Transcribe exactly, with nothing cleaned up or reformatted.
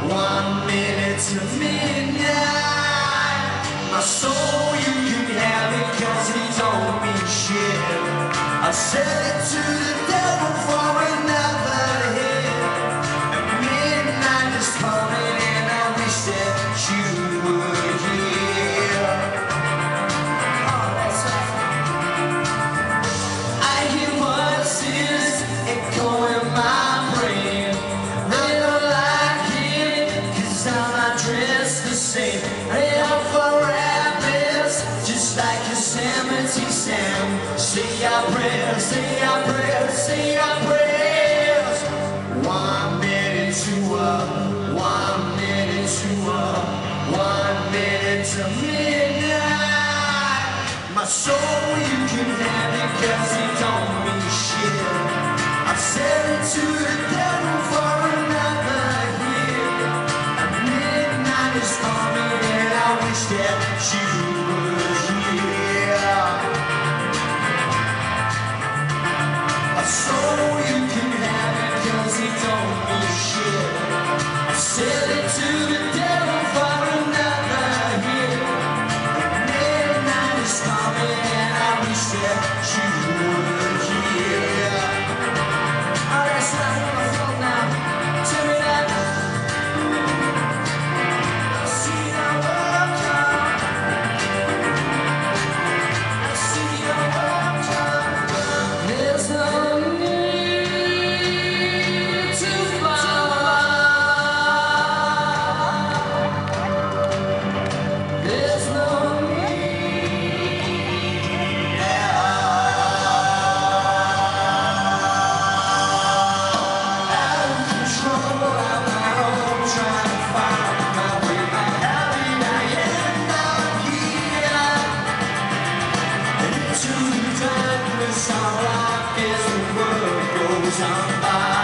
One minute to midnight. My soul you can have it cause it don't mean shit. I sell it to the devil for another hit. And midnight is coming and I wish that you were here. Oh, that's right. I hear voices echoing my brain. They don't like it cause I'm not dressed the same. They are for rabbits just like Yosemite Sam. Say our prayers, say our prayers, say our prayers. One minute to up, one minute to up, one minute to midnight. My soul you can have it cause it don't mean shit. I sell it to the devil for another hit. And midnight is coming and I wish that you were here. A soul you can have it cause it don't mean shit. I sell it to the devil for another hit. And midnight is coming and I wish that you were here. Oh, that's not what I felt now. Tell me that. I see the world come. I see the world come. There's no need to fly. There's no need. Out of control, I'm my own, trying to find my way back. How did I end up here? Into the darkness, all I is the world goes on by.